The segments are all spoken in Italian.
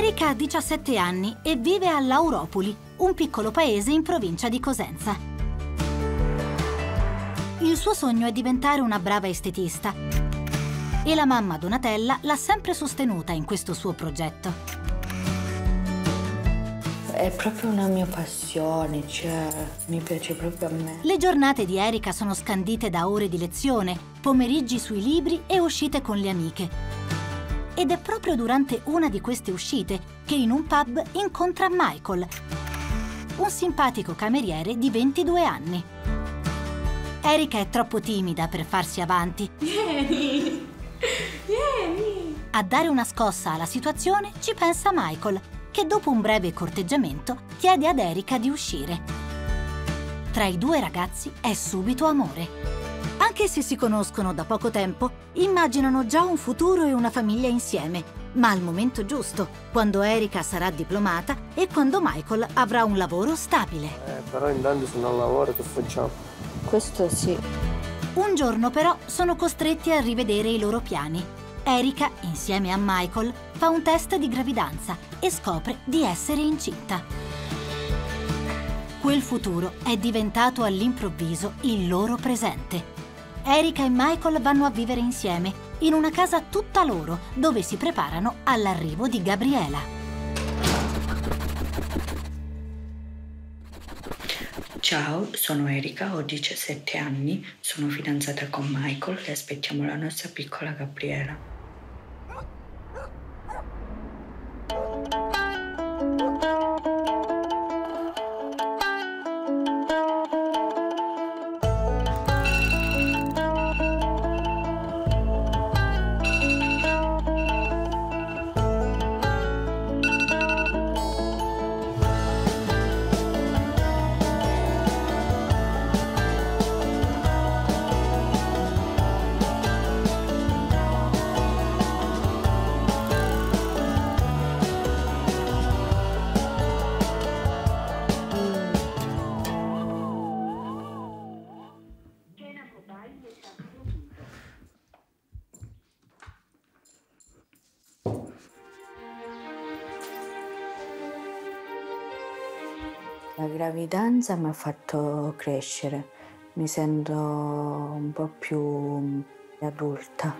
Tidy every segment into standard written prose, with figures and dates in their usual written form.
Erika ha 17 anni e vive a Lauropoli, un piccolo paese in provincia di Cosenza. Il suo sogno è diventare una brava estetista e la mamma Donatella l'ha sempre sostenuta in questo suo progetto. È proprio una mia passione, cioè mi piace proprio a me. Le giornate di Erika sono scandite da ore di lezione, pomeriggi sui libri e uscite con le amiche. Ed è proprio durante una di queste uscite che in un pub incontra Michael, un simpatico cameriere di 22 anni. Erika è troppo timida per farsi avanti. Vieni! Vieni! A dare una scossa alla situazione ci pensa Michael, che dopo un breve corteggiamento chiede ad Erika di uscire. Tra i due ragazzi è subito amore. Anche se si conoscono da poco tempo, immaginano già un futuro e una famiglia insieme, ma al momento giusto, quando Erika sarà diplomata e quando Michael avrà un lavoro stabile. Però intanto se non lavoro che facciamo? Questo sì. Un giorno però sono costretti a rivedere i loro piani. Erika, insieme a Michael, fa un test di gravidanza e scopre di essere incinta. Quel futuro è diventato all'improvviso il loro presente. Erika e Michael vanno a vivere insieme, in una casa tutta loro, dove si preparano all'arrivo di Gabriela. Ciao, sono Erika, ho 17 anni, sono fidanzata con Michael e aspettiamo la nostra piccola Gabriela. La gravidanza mi ha fatto crescere, mi sento un po' più adulta.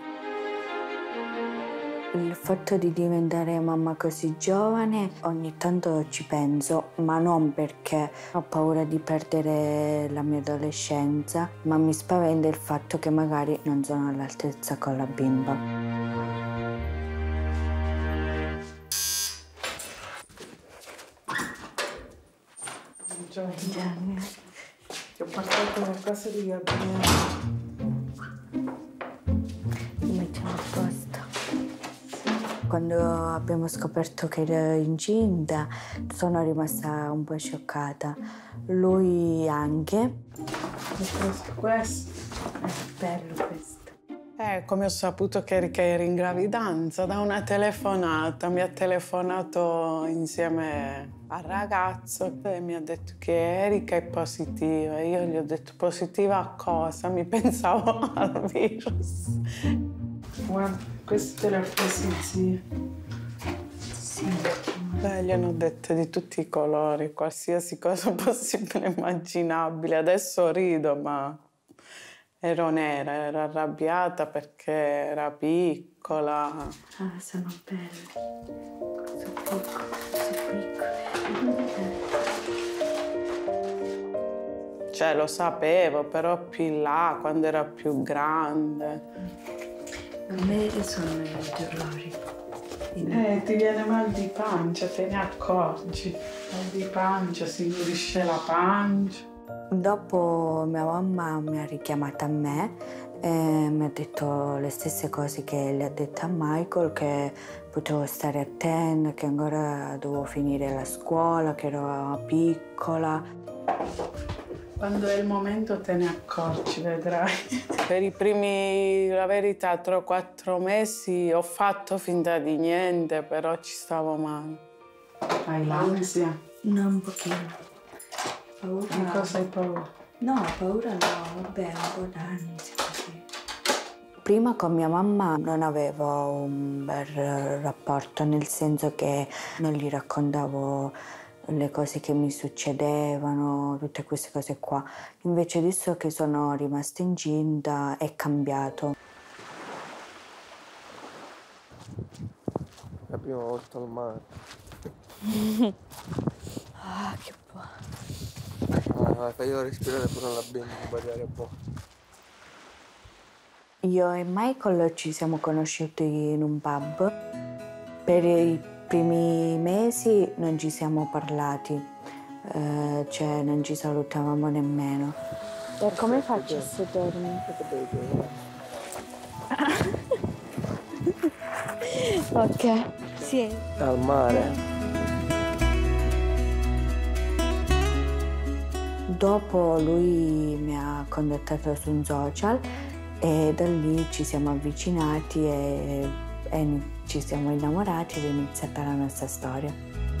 Il fatto di diventare mamma così giovane ogni tanto ci penso, ma non perché ho paura di perdere la mia adolescenza, ma mi spaventa il fatto che magari non sono all'altezza con la bimba. Gianni, ti ho portato una cosa di Gabriele. Mettiamo a posto. Quando abbiamo scoperto che ero incinta, sono rimasta un po' scioccata. Lui anche. Ho preso questo. È bello questo. Come ho saputo che Erika era in gravidanza, da una telefonata. Mi ha telefonato insieme al ragazzo e mi ha detto che Erika è positiva. Io gli ho detto positiva a cosa? Mi pensavo al virus. Guarda, questo te l'ho preso zia. Sì. Beh, gli hanno detto di tutti i colori, qualsiasi cosa possibile e immaginabile. Adesso rido, ma ero nera, ero arrabbiata perché era piccola. Ah, sono belle. Sono piccole, Cioè, lo sapevo, però più in là, quando era più grande. A me sono i dolori. Ti viene mal di pancia, te ne accorgi. Mal di pancia, si indurisce la pancia. Dopo mia mamma mi ha richiamata a me e mi ha detto le stesse cose che le ha dette a Michael, che potevo stare attenta, che ancora dovevo finire la scuola, che ero piccola. Quando è il momento te ne accorgi, vedrai. Per i primi, la verità, 3 o 4 mesi ho fatto finta di niente, però ci stavo male. Hai l'ansia? No, un pochino. Paura. Di cosa hai paura? No, paura no, vabbè, un po' d'ansia così. Prima con mia mamma non avevo un bel rapporto, nel senso che non gli raccontavo le cose che mi succedevano, tutte queste cose qua. Invece adesso che sono rimasta incinta è cambiato. La prima volta al mare. Ah, che buono. Faglielo respirare pure la bimba, un po' di aria buona. Io e Michael ci siamo conosciuti in un pub. Per i primi mesi non ci siamo parlati, cioè non ci salutavamo nemmeno. E come faccio a sedermi? Ok, sì. Al mare. Dopo lui mi ha contattato su un social e da lì ci siamo avvicinati e ci siamo innamorati ed è iniziata la nostra storia.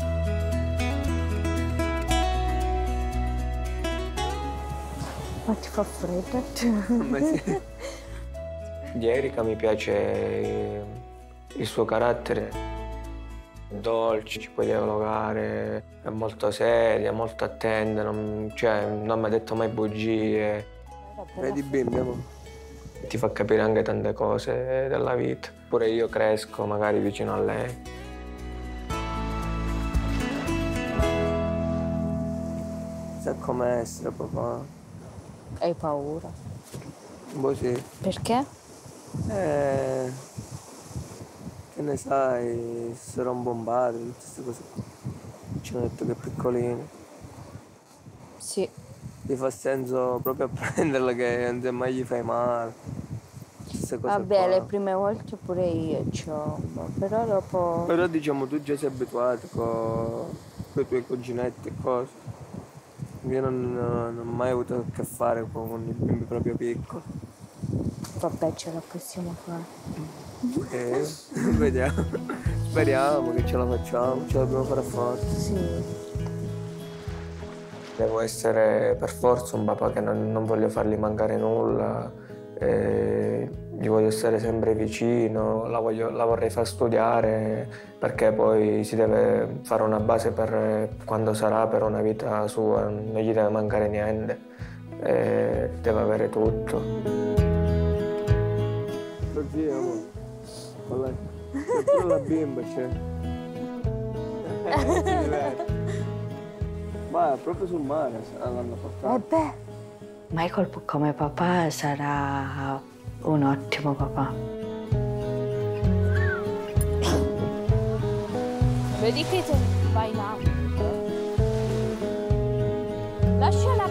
Ma ti fa freddo? Sì. Di Erika mi piace il suo carattere. Dolce, ci puoi dialogare, è molto seria, molto attenta, non mi ha detto mai bugie. Vedi bimbi, amore? Ti fa capire anche tante cose della vita. Pure io cresco magari vicino a lei. Sa com'è essere papà? Hai paura? Un po' sì. Perché? Che ne sai, se rompo un padre, tutte queste cose qua. Ci hanno detto che è piccolino. Sì. Ti fa senso proprio a prenderla che non mai gli fai male. Queste cose Vabbè, qua. le prime volte pure io però dopo... Però diciamo tu già sei abituato con i tuoi cuginetti e cose. Io non ho mai avuto a che fare con i bimbi proprio piccoli. Vabbè, ce la possiamo fare. Vediamo. Speriamo che ce la facciamo, ce la dobbiamo fare forza. Sì. Devo essere per forza un papà che non voglio fargli mancare nulla, gli voglio stare sempre vicino, la vorrei far studiare perché poi si deve fare una base per quando sarà, per una vita sua, non gli deve mancare niente, deve avere tutto. Così, amore. Pure la bimba c'è. Si diverte. Ma proprio sul mare l'hanno portato. Beh, Michael come papà sarà un ottimo papà. Vedi che vai là. Lasciala